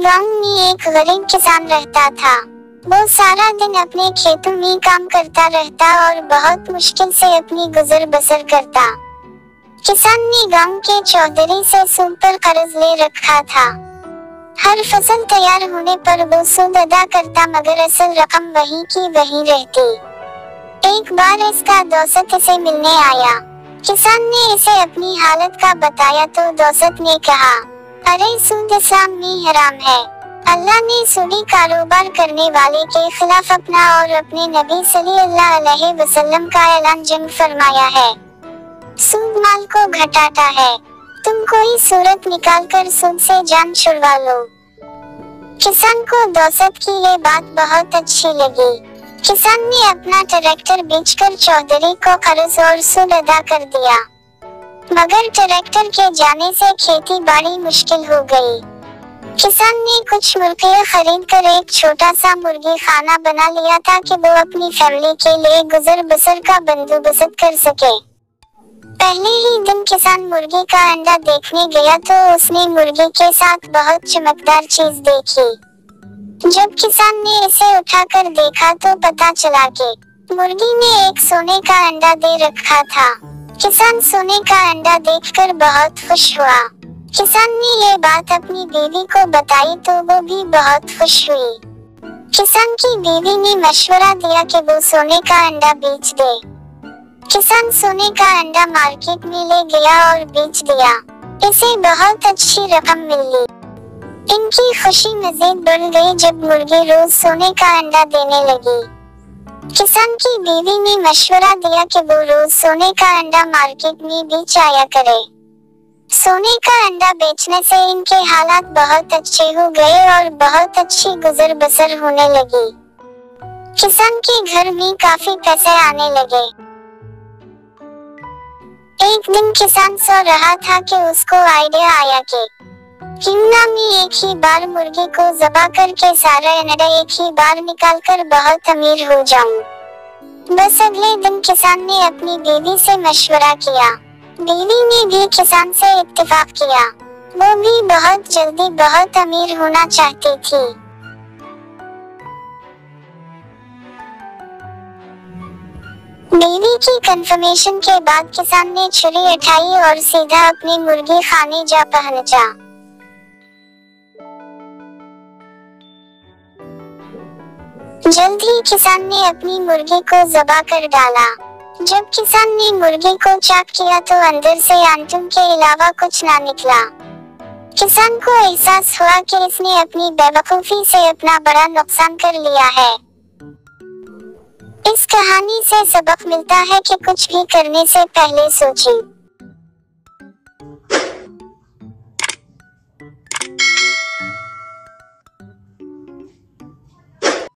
गांव में एक गरीब किसान रहता था। वो सारा दिन अपने खेतों में काम करता रहता और बहुत मुश्किल से अपनी गुजर बसर करता। किसान ने गांव के चौधरी से सूद पर कर्ज ले रखा था। हर फसल तैयार होने पर वो सूद अदा करता, मगर असल रकम वही की वही रहती। एक बार इसका दोस्त इसे मिलने आया। किसान ने इसे अपनी हालत का बताया तो दोस्त ने कहा, अरे सूद इस्लाम में हराम है। अल्लाह ने सूदी कारोबार करने वाले के खिलाफ अपना और अपने नबी सल्लल्लाहु अलैहि वसल्लम का ऐलान जंग फरमाया है। सूद माल को घटाता है। तुम कोई सूरत निकाल कर सूद से जान छुड़वा लो। किसान को दोस्त की ये बात बहुत अच्छी लगी। किसान ने अपना ट्रैक्टर बेचकर चौधरी को कर्ज और सूद अदा कर दिया, मगर ट्रैक्टर के जाने से खेती बाड़ी मुश्किल हो गई। किसान ने कुछ मुर्गियां खरीद कर एक छोटा सा मुर्गी खाना बना लिया था कि वो अपनी फैमिली के लिए गुजर बसर का बंदोबस्त कर सके। पहले ही दिन किसान मुर्गी का अंडा देखने गया तो उसने मुर्गी के साथ बहुत चमकदार चीज देखी। जब किसान ने इसे उठाकर देखा तो पता चला कि मुर्गी ने एक सोने का अंडा दे रखा था। किसान सोने का अंडा देखकर बहुत खुश हुआ। किसान ने ये बात अपनी बीवी को बताई तो वो भी बहुत खुश हुई। किसान की बीवी ने मशवरा दिया कि वो सोने का अंडा बेच दे। किसान सोने का अंडा मार्केट में ले गया और बेच दिया। इसे बहुत अच्छी रकम मिली। इनकी खुशी मजीद बढ़ गई जब मुर्गी रोज सोने का अंडा देने लगी। किसान की बीवी ने मशवरा दिया कि वो रोज सोने का अंडा मार्केट में बेच आया करे। सोने का अंडा बेचने से इनके हालात बहुत अच्छे हो गए और बहुत अच्छी गुजर बसर होने लगी। किसान के घर में काफी पैसे आने लगे। एक दिन किसान सो रहा था कि उसको आइडिया आया कि क्यों ना मैं एक ही बार मुर्गी को ज़बह करके सारा अंडा एक ही बार निकालकर बहुत अमीर हो जाऊं। बस अगले दिन किसान ने अपनी बीवी से मशवरा किया। बीवी ने भी किसान से इत्तेफाक किया। वो भी बहुत जल्दी बहुत अमीर होना चाहती थी। बीवी की कंफर्मेशन के बाद किसान ने छुरी उठाई और सीधा अपनी मुर्गी खाने जा पहुंचा। जल्द ही किसान ने अपनी मुर्गी को ज़बह कर डाला। जब किसान ने मुर्गी को चाक किया तो अंदर से आंतों के अलावा कुछ ना निकला। किसान को एहसास हुआ कि इसने अपनी बेवकूफी से अपना बड़ा नुकसान कर लिया है। इस कहानी से सबक मिलता है कि कुछ भी करने से पहले सोचें।